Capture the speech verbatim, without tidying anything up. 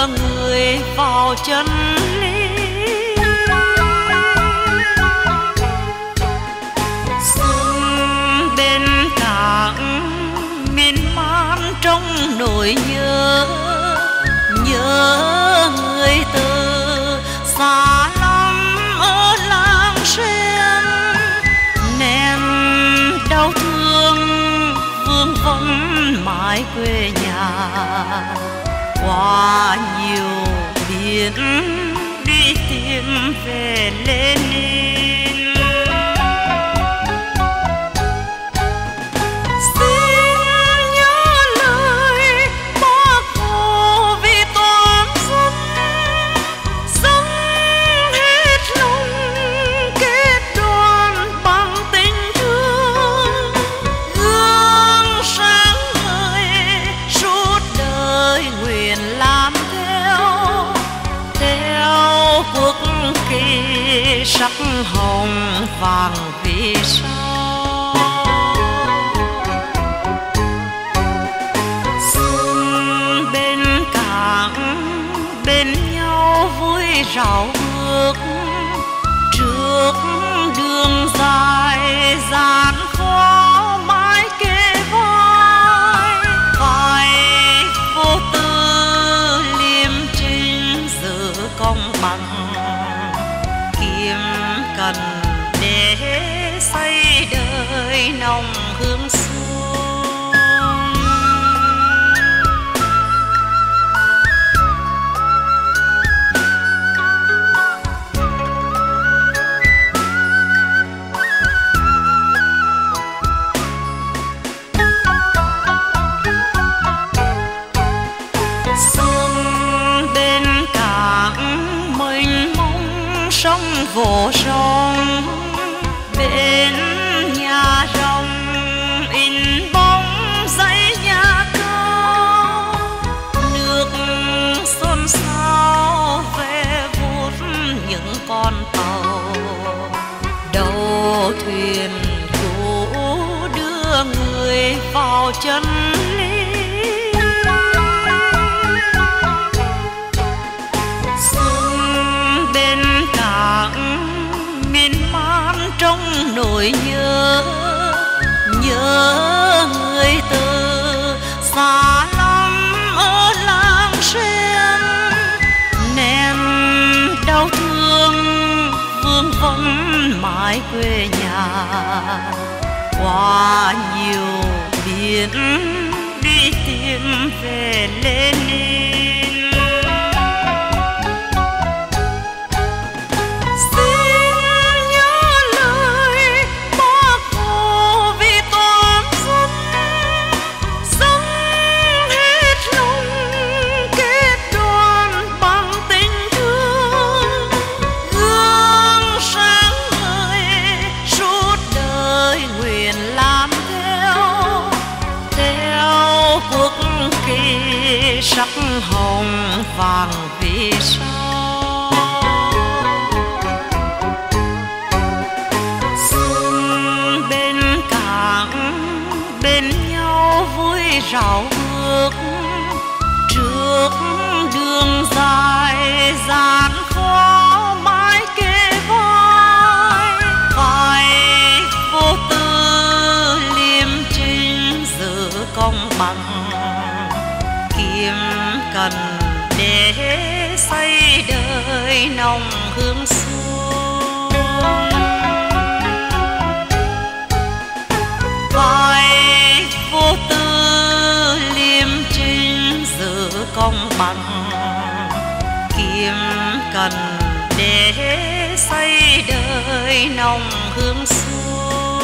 người vào chân lý. Xuân bên cảng miên man trong nỗi nhớ, nhớ người từ xa lắm ở làng sen. Nén đau thương vương vấn mãi quê nhà, qua nhiều biển đi tìm về Lenin. Xin nhớ lời Bác Hồ vì toàn dân, dâng hết lòng kết đoàn bằng tình thương, gương sáng ngời suốt đời nguyện làm theo, theo quốc kỳ sắc hồng vàng vì sao. Xuân bên cảng bên nhau vui rào bước, trước đường dài gian khó mãi kề vai. Vai vô tư liêm trinh giữ công bằng, kiếm cần để xây đời nồng hương xuân. Xuân bên cảng mênh mông sông vỗ sông, bên nhà rồng in bóng dãy nhà cao. Nước xôn xao ve vút những con tàu, đầu thuyền cũ đưa người vào chân lý. Xuân bên cảng miên man trong nỗi nhớ, nhớ người từ xa lắm ở làng sen. Nén đau thương vương vấn mãi quê nhà, qua nhiều biển đi tìm về Lenin. Sắc hồng vàng vì sao. Xuân bên cảng bên nhau vui rào bước, trước đường dài gian khó mãi kề vai. Vai vô tư liêm trinh giữ công bằng, kiếm cần để xây đời nồng hương xuân. Vai vô tư liêm trinh giữ công bằng, kiếm cần để xây đời nồng hương xuân.